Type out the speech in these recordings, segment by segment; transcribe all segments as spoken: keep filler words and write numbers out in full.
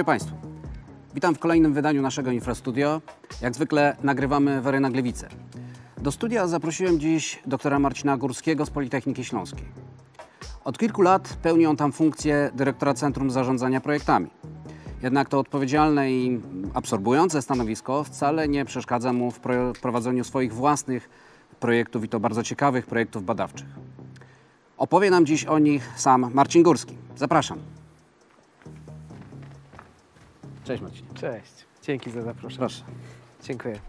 Państwu. Witam w kolejnym wydaniu naszego Infrastudio. Jak zwykle nagrywamy w Arena Gliwice. Do studia zaprosiłem dziś doktora Marcina Górskiego z Politechniki Śląskiej. Od kilku lat pełni on tam funkcję dyrektora Centrum Zarządzania Projektami. Jednak to odpowiedzialne i absorbujące stanowisko wcale nie przeszkadza mu w prowadzeniu swoich własnych projektów i to bardzo ciekawych projektów badawczych. Opowie nam dziś o nich sam Marcin Górski. Zapraszam. Cześć Marcin. Cześć. Dzięki za zaproszenie. Proszę. Dziękuję.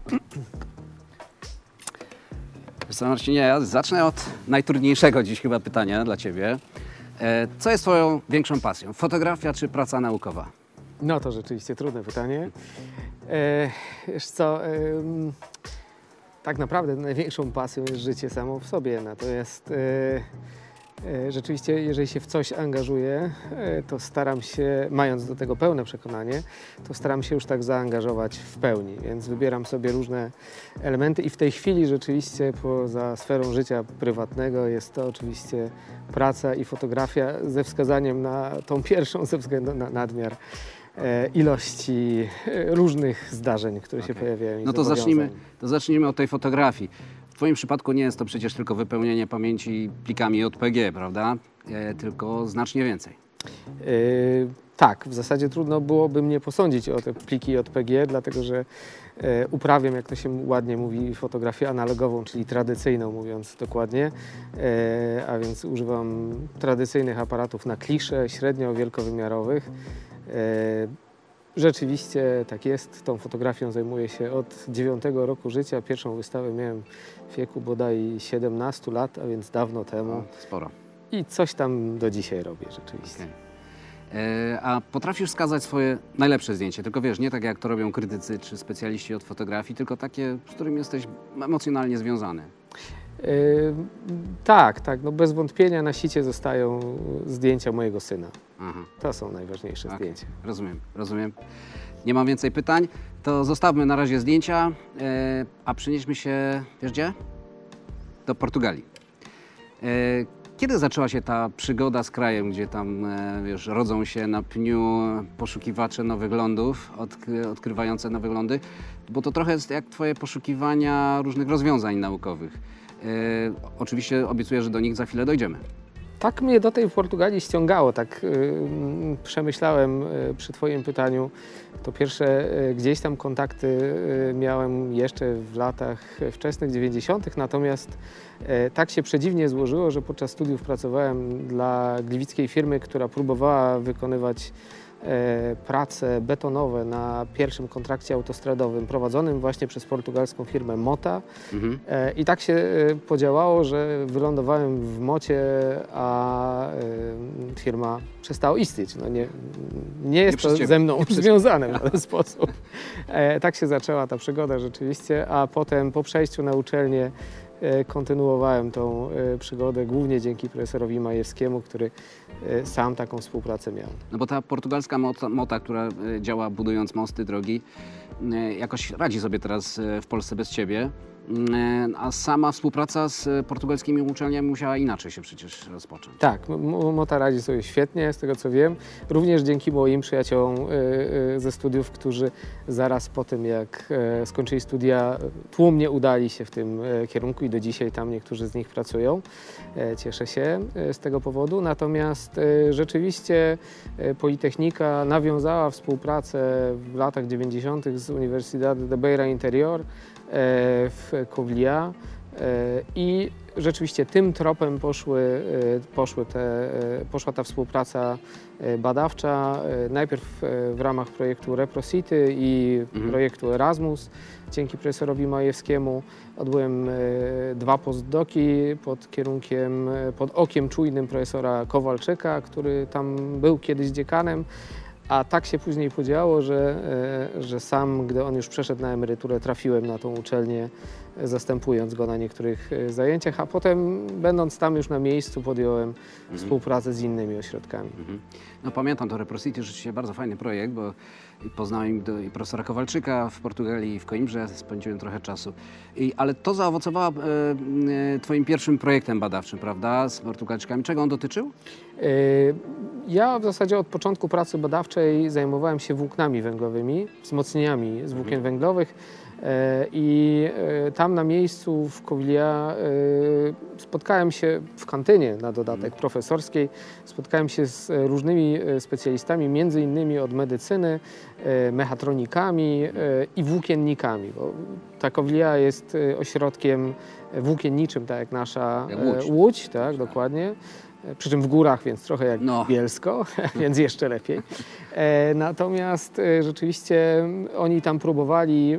Wiesz co, Marcinie, ja zacznę od najtrudniejszego dziś chyba pytania dla Ciebie. Co jest Twoją większą pasją? Fotografia czy praca naukowa? No to rzeczywiście trudne pytanie. E, wiesz co, e, tak naprawdę największą pasją jest życie samo w sobie. Natomiast e, e, rzeczywiście, jeżeli się w coś angażuję, e, to staram się, mając do tego pełne przekonanie, to staram się już tak zaangażować w pełni. Więc wybieram sobie różne elementy i w tej chwili rzeczywiście poza sferą życia prywatnego jest to oczywiście praca i fotografia ze wskazaniem na tą pierwszą ze względu na nadmiar ilości różnych zdarzeń, które okay. się pojawiają. No to zacznijmy, to zacznijmy od tej fotografii. W Twoim przypadku nie jest to przecież tylko wypełnienie pamięci plikami J P G, prawda? E, tylko znacznie więcej. Yy, tak, w zasadzie trudno byłoby mnie posądzić o te pliki J P G, dlatego że e, uprawiam, jak to się ładnie mówi, fotografię analogową, czyli tradycyjną, mówiąc dokładnie, e, a więc używam tradycyjnych aparatów na klisze średnio wielkowymiarowych. Rzeczywiście tak jest, tą fotografią zajmuję się od dziewiątego roku życia. Pierwszą wystawę miałem w wieku bodaj siedemnastu lat, a więc dawno temu. O, sporo. I coś tam do dzisiaj robię rzeczywiście. Okay. E, a potrafisz wskazać swoje najlepsze zdjęcie? Tylko wiesz, nie tak jak to robią krytycy czy specjaliści od fotografii, tylko takie, z którym jesteś emocjonalnie związany. Yy, tak, tak. No bez wątpienia na sicie zostają zdjęcia mojego syna. Aha. To są najważniejsze okay. zdjęcia. Rozumiem, rozumiem. Nie mam więcej pytań. To zostawmy na razie zdjęcia, yy, a przenieśmy się, wiesz gdzie? Do Portugalii. Yy, kiedy zaczęła się ta przygoda z krajem, gdzie tam, yy, wiesz, rodzą się na pniu poszukiwacze nowych lądów, odkry, odkrywające nowe lądy? Bo to trochę jest jak twoje poszukiwania różnych rozwiązań naukowych. Yy, oczywiście obiecuję, że do nich za chwilę dojdziemy. Tak mnie do tej Portugalii ściągało, tak yy, przemyślałem yy, przy Twoim pytaniu. To pierwsze yy, gdzieś tam kontakty yy, miałem jeszcze w latach wczesnych dziewięćdziesiątych, natomiast yy, tak się przedziwnie złożyło, że podczas studiów pracowałem dla gliwickiej firmy, która próbowała wykonywać E, prace betonowe na pierwszym kontrakcie autostradowym prowadzonym właśnie przez portugalską firmę Mota. Mhm. E, I tak się e, podziałało, że wylądowałem w Mocie, a e, firma przestała istnieć. No nie, nie jest nie to ze mną związane w żaden sposób. E, tak się zaczęła ta przygoda rzeczywiście, a potem po przejściu na uczelnię kontynuowałem tą przygodę głównie dzięki profesorowi Majewskiemu, który sam taką współpracę miał. No bo ta portugalska mota, mota, która działa budując mosty, drogi, jakoś radzi sobie teraz w Polsce bez Ciebie, a sama współpraca z portugalskimi uczelniami musiała inaczej się przecież rozpocząć. Tak, Mota radzi sobie świetnie, z tego co wiem, również dzięki moim przyjaciołom ze studiów, którzy zaraz po tym, jak skończyli studia, tłumnie udali się w tym kierunku i do dzisiaj tam niektórzy z nich pracują. Cieszę się z tego powodu, natomiast rzeczywiście Politechnika nawiązała współpracę w latach dziewięćdziesiątych z Universidade de Beira Interior w Covilhã i rzeczywiście tym tropem poszły, poszły te, poszła ta współpraca badawcza, najpierw w ramach projektu ReproCity i mhm. projektu Erasmus. Dzięki profesorowi Majewskiemu odbyłem dwa postdoki pod kierunkiem, pod okiem czujnym profesora Kowalczyka, który tam był kiedyś dziekanem. A tak się później podziało, że, że sam, gdy on już przeszedł na emeryturę, trafiłem na tą uczelnię zastępując go na niektórych zajęciach, a potem będąc tam już na miejscu podjąłem Mhm. współpracę z innymi ośrodkami. Mhm. No pamiętam to Reciprocity, rzeczywiście bardzo fajny projekt, bo i poznałem do, i profesora Kowalczyka w Portugalii i w Coimbrze, spędziłem trochę czasu. I, ale to zaowocowało e, e, twoim pierwszym projektem badawczym, prawda, z Portugalczykami. Czego on dotyczył? E, Ja w zasadzie od początku pracy badawczej zajmowałem się włóknami węglowymi, wzmocnieniami z włókien węglowych. E, I e, tam na miejscu w Covilla e, spotkałem się w kantynie na dodatek profesorskiej, spotkałem się z e, różnymi e, specjalistami, między innymi od medycyny, e, mechatronikami e, i włókiennikami, bo ta Covilla jest e, ośrodkiem włókienniczym, tak jak nasza Jak e, Łódź. Łódź, tak, dokładnie. Przy czym w górach, więc trochę jak No. Bielsko, więc jeszcze lepiej. E, natomiast e, rzeczywiście oni tam próbowali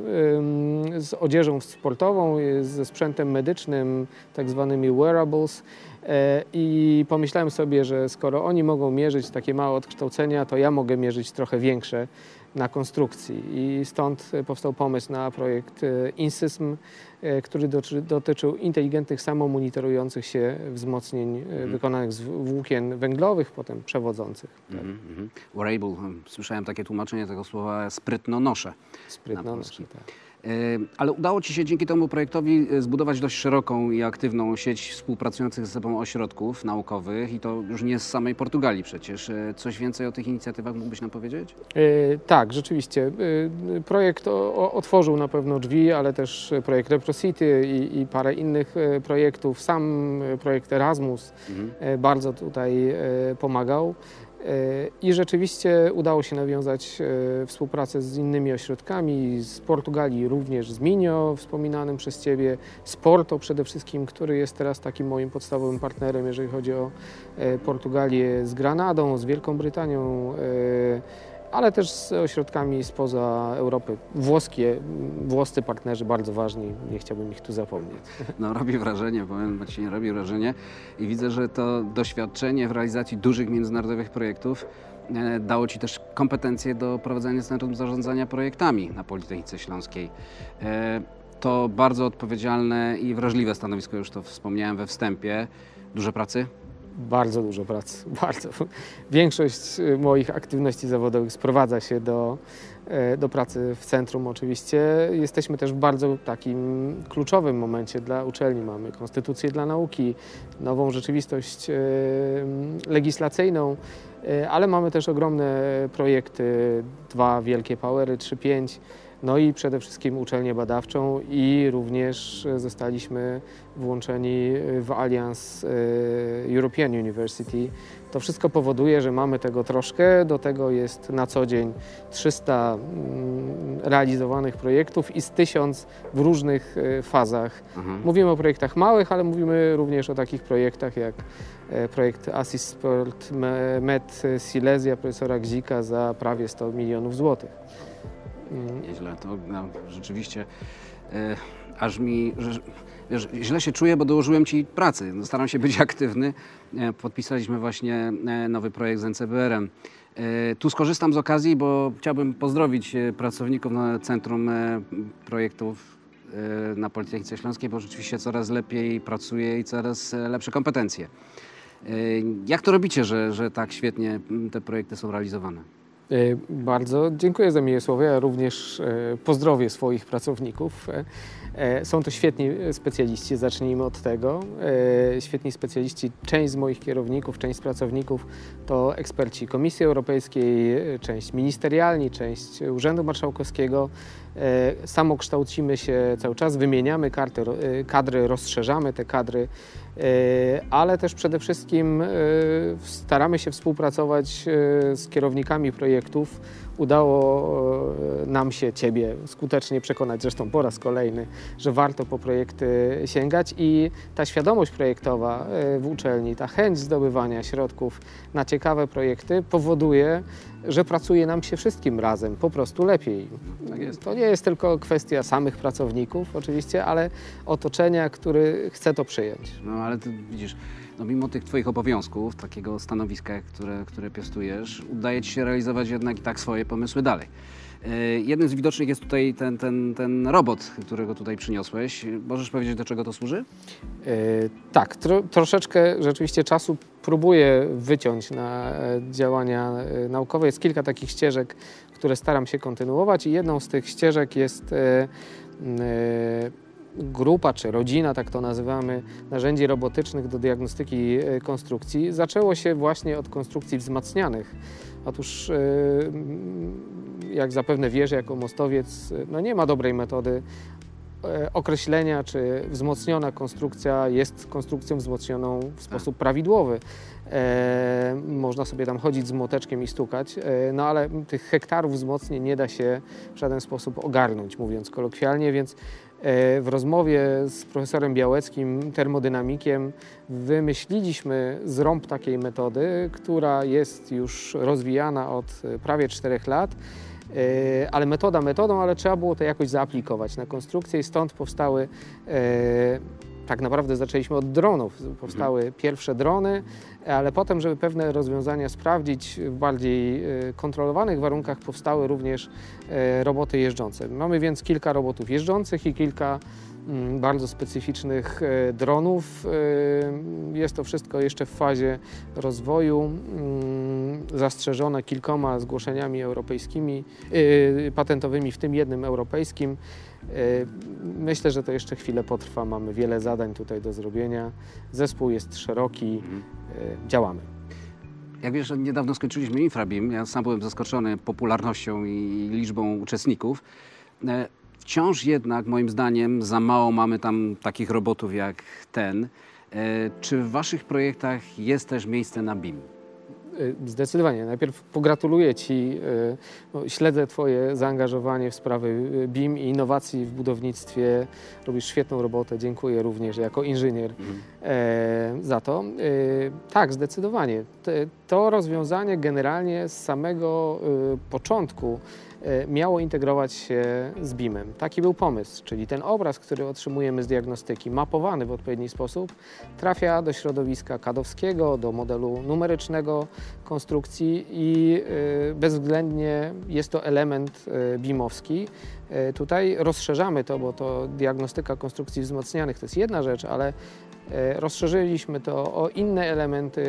e, z odzieżą sportową, e, ze sprzętem medycznym, tak zwanymi wearables. E, I pomyślałem sobie, że skoro oni mogą mierzyć takie małe odkształcenia, to ja mogę mierzyć trochę większe na konstrukcji. I stąd powstał pomysł na projekt e, INSYSM, e, który doczy, dotyczył inteligentnych, samomonitorujących się wzmocnień e, wykonanych z włókien węglowych, potem przewodzących. Tak. Mhm, mhm. Wearable, słyszałem takie tłumaczenie tego słowa, sprytno noszę. Sprytno Na noszę, tak. E, Ale udało ci się dzięki temu projektowi e, zbudować dość szeroką i aktywną sieć współpracujących ze sobą ośrodków naukowych i to już nie z samej Portugalii przecież. E, Coś więcej o tych inicjatywach mógłbyś nam powiedzieć? E, tak, rzeczywiście. E, projekt o, o, otworzył na pewno drzwi, ale też projekt Reciprocity i, i parę innych e, projektów. Sam e, projekt Erasmus Mhm. e, bardzo tutaj e, pomagał. E, I rzeczywiście udało się nawiązać e, współpracę z innymi ośrodkami, z Portugalii również z Minho, wspominanym przez Ciebie, z Porto przede wszystkim, który jest teraz takim moim podstawowym partnerem, jeżeli chodzi o e, Portugalię, z Granadą, z Wielką Brytanią, e, ale też z ośrodkami spoza Europy. Włoskie, włoscy partnerzy bardzo ważni, nie chciałbym ich tu zapomnieć. No robi wrażenie, powiem Marcinie, robi wrażenie i widzę, że to doświadczenie w realizacji dużych międzynarodowych projektów e, dało ci też kompetencje do prowadzenia Centrum Zarządzania Projektami na Politechnice Śląskiej. E, To bardzo odpowiedzialne i wrażliwe stanowisko, już to wspomniałem we wstępie. Dużo pracy? Bardzo dużo pracy, bardzo. Większość y, moich aktywności zawodowych sprowadza się do, e, do pracy w centrum oczywiście. Jesteśmy też w bardzo takim kluczowym momencie dla uczelni. Mamy konstytucję dla nauki, nową rzeczywistość e, legislacyjną, e, ale mamy też ogromne projekty, dwa wielkie powery, trzy pięć. No i przede wszystkim uczelnię badawczą i również zostaliśmy włączeni w Alliance European University. To wszystko powoduje, że mamy tego troszkę, do tego jest na co dzień trzysta realizowanych projektów i z tysiąc w różnych fazach. Mhm. Mówimy o projektach małych, ale mówimy również o takich projektach jak projekt Assist Sport Med Silesia profesora Gzika za prawie sto milionów złotych. Nieźle, to no, rzeczywiście e, aż mi, że, wiesz, źle się czuję, bo dołożyłem ci pracy. No, staram się być aktywny. E, podpisaliśmy właśnie e, nowy projekt z N C B R-em. E, tu skorzystam z okazji, bo chciałbym pozdrowić e, pracowników na Centrum e, Projektów e, na Politechnice Śląskiej, bo rzeczywiście coraz lepiej pracuje i coraz e, lepsze kompetencje. E, jak to robicie, że, że tak świetnie m, te projekty są realizowane? E, Bardzo dziękuję za miłe słowa. Ja również e, pozdrowię swoich pracowników. E, e, Są to świetni specjaliści, zacznijmy od tego. E, Świetni specjaliści, część z moich kierowników, część z pracowników to eksperci Komisji Europejskiej, e, część ministerialni, część Urzędu Marszałkowskiego. E, Samokształcimy się cały czas, wymieniamy karty, ro- e, kadry, rozszerzamy te kadry, e, ale też przede wszystkim e, staramy się współpracować e, z kierownikami projektów. Udało e, nam się Ciebie skutecznie przekonać, zresztą po raz kolejny, że warto po projekty sięgać i ta świadomość projektowa e, w uczelni, ta chęć zdobywania środków na ciekawe projekty powoduje, że pracuje nam się wszystkim razem po prostu lepiej. Tak jest. To nie jest tylko kwestia samych pracowników oczywiście, ale otoczenia, który chce to przyjąć. No ale ty widzisz, No, mimo tych Twoich obowiązków, takiego stanowiska, które, które piastujesz, udaje Ci się realizować jednak i tak swoje pomysły dalej. Jednym z widocznych jest tutaj ten, ten, ten robot, którego tutaj przyniosłeś. Możesz powiedzieć, do czego to służy? Yy, tak, tro, troszeczkę rzeczywiście czasu próbuję wyciąć na działania naukowe. Jest kilka takich ścieżek, które staram się kontynuować i jedną z tych ścieżek jest yy, yy, grupa czy rodzina, tak to nazywamy, narzędzi robotycznych do diagnostyki konstrukcji. Zaczęło się właśnie od konstrukcji wzmacnianych. Otóż, jak zapewne wiesz, jako mostowiec, no nie ma dobrej metody określenia, czy wzmocniona konstrukcja jest konstrukcją wzmocnioną w sposób prawidłowy. E, można sobie tam chodzić z młoteczkiem i stukać, e, no ale tych hektarów wzmocnień nie da się w żaden sposób ogarnąć, mówiąc kolokwialnie, więc w rozmowie z profesorem Białeckim, termodynamikiem, wymyśliliśmy zrąb takiej metody, która jest już rozwijana od prawie czterech lat, ale metoda metodą, ale trzeba było to jakoś zaaplikować na konstrukcję i stąd powstały, tak naprawdę zaczęliśmy od dronów, powstały mhm. pierwsze drony, ale potem, żeby pewne rozwiązania sprawdzić w bardziej kontrolowanych warunkach, powstały również roboty jeżdżące. Mamy więc kilka robotów jeżdżących i kilka bardzo specyficznych dronów. Jest to wszystko jeszcze w fazie rozwoju, zastrzeżone kilkoma zgłoszeniami europejskimi, patentowymi, w tym jednym europejskim. Myślę, że to jeszcze chwilę potrwa, mamy wiele zadań tutaj do zrobienia. Zespół jest szeroki, mhm. działamy. Jak wiesz, niedawno skończyliśmy Infrabim, ja sam byłem zaskoczony popularnością i liczbą uczestników. Wciąż jednak, moim zdaniem, za mało mamy tam takich robotów jak ten. Czy w Waszych projektach jest też miejsce na B I M? Zdecydowanie. Najpierw pogratuluję Ci, no, śledzę Twoje zaangażowanie w sprawy B I M i innowacji w budownictwie. Robisz świetną robotę, dziękuję również jako inżynier mhm. e, za to. E, tak, zdecydowanie. Te, to rozwiązanie generalnie z samego e, początku miało integrować się z B I M-em. Taki był pomysł, czyli ten obraz, który otrzymujemy z diagnostyki, mapowany w odpowiedni sposób, trafia do środowiska kadowskiego, do modelu numerycznego konstrukcji i bezwzględnie jest to element B I M-owski. Tutaj rozszerzamy to, bo to diagnostyka konstrukcji wzmacnianych to jest jedna rzecz, ale rozszerzyliśmy to o inne elementy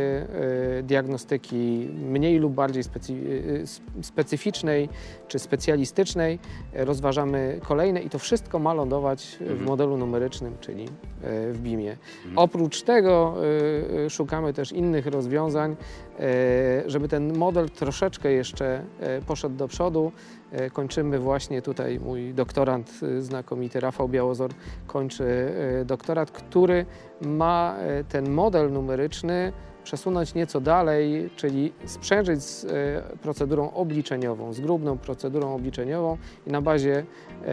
diagnostyki mniej lub bardziej specy specyficznej czy specjalistycznej. Rozważamy kolejne i to wszystko ma lądować w modelu numerycznym, czyli w B I M-ie. Oprócz tego szukamy też innych rozwiązań, żeby ten model troszeczkę jeszcze poszedł do przodu. Kończymy właśnie tutaj, mój doktorant znakomity Rafał Białozor kończy doktorat, który ma ten model numeryczny przesunąć nieco dalej, czyli sprzężyć z procedurą obliczeniową, z grubną procedurą obliczeniową i na bazie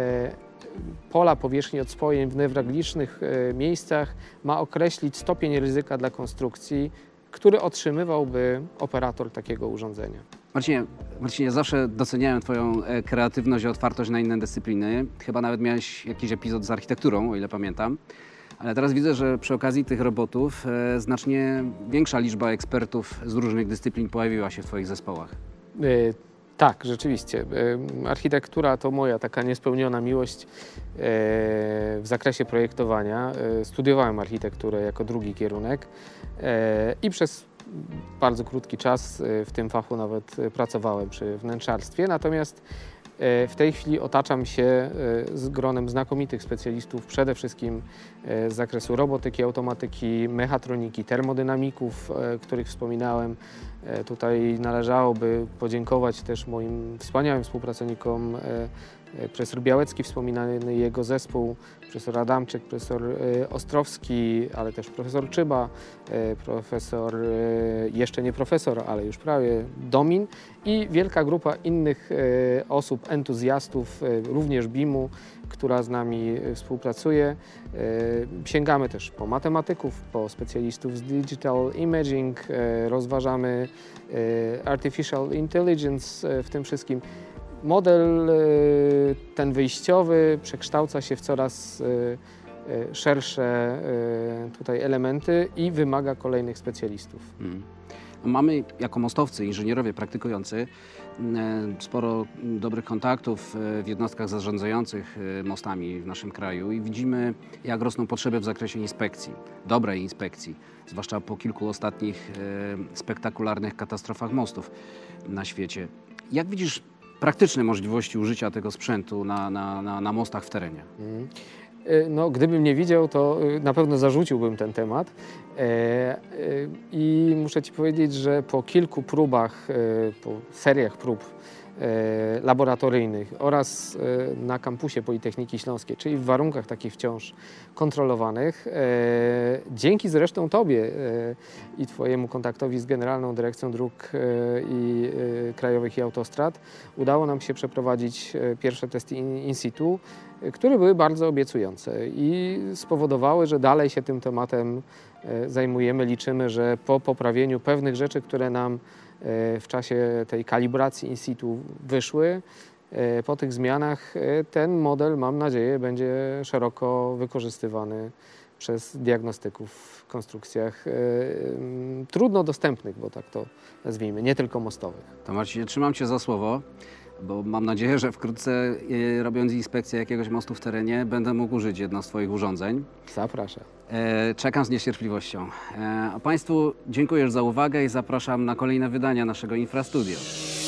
pola powierzchni odspojeń w newralgicznych miejscach ma określić stopień ryzyka dla konstrukcji, który otrzymywałby operator takiego urządzenia. Marcinie, Marcinie, ja zawsze doceniałem Twoją kreatywność i otwartość na inne dyscypliny. Chyba nawet miałeś jakiś epizod z architekturą, o ile pamiętam. Ale teraz widzę, że przy okazji tych robotów e, znacznie większa liczba ekspertów z różnych dyscyplin pojawiła się w Twoich zespołach. Y Tak, rzeczywiście. Architektura to moja taka niespełniona miłość w zakresie projektowania. Studiowałem architekturę jako drugi kierunek i przez bardzo krótki czas w tym fachu nawet pracowałem przy wnętrzarstwie. Natomiast w tej chwili otaczam się z gronem znakomitych specjalistów, przede wszystkim z zakresu robotyki, automatyki, mechatroniki, termodynamików, których wspominałem. Tutaj należałoby podziękować też moim wspaniałym współpracownikom, profesor Białecki, wspominany jego zespół, profesor Adamczyk, profesor Ostrowski, ale też profesor Czyba, profesor, jeszcze nie profesor, ale już prawie, Domin i wielka grupa innych osób, entuzjastów, również B I M-u, która z nami współpracuje. Sięgamy też po matematyków, po specjalistów z Digital Imaging, rozważamy Artificial Intelligence w tym wszystkim. Model ten wyjściowy przekształca się w coraz e, szersze e, tutaj elementy i wymaga kolejnych specjalistów. Hmm. Mamy jako mostowcy, inżynierowie praktykujący sporo dobrych kontaktów w jednostkach zarządzających mostami w naszym kraju i widzimy, jak rosną potrzeby w zakresie inspekcji, dobrej inspekcji, zwłaszcza po kilku ostatnich spektakularnych katastrofach mostów na świecie. Jak widzisz praktyczne możliwości użycia tego sprzętu na, na, na, na mostach w terenie? Mm. No, gdybym nie widział, to na pewno zarzuciłbym ten temat. I muszę Ci powiedzieć, że po kilku próbach, po seriach prób laboratoryjnych oraz na kampusie Politechniki Śląskiej, czyli w warunkach takich wciąż kontrolowanych, dzięki zresztą Tobie i Twojemu kontaktowi z Generalną Dyrekcją Dróg i Krajowych i Autostrad udało nam się przeprowadzić pierwsze testy in situ, które były bardzo obiecujące i spowodowały, że dalej się tym tematem zajmujemy. Liczymy, że po poprawieniu pewnych rzeczy, które nam w czasie tej kalibracji in situ wyszły, po tych zmianach ten model, mam nadzieję, będzie szeroko wykorzystywany przez diagnostyków w konstrukcjach trudno dostępnych, bo tak to nazwijmy, nie tylko mostowych. To Marcinie, trzymam Cię za słowo, bo mam nadzieję, że wkrótce, robiąc inspekcję jakiegoś mostu w terenie, będę mógł użyć jedno z Twoich urządzeń. Zapraszam. Czekam z niecierpliwością. A Państwu dziękuję za uwagę i zapraszam na kolejne wydania naszego Infrastudio.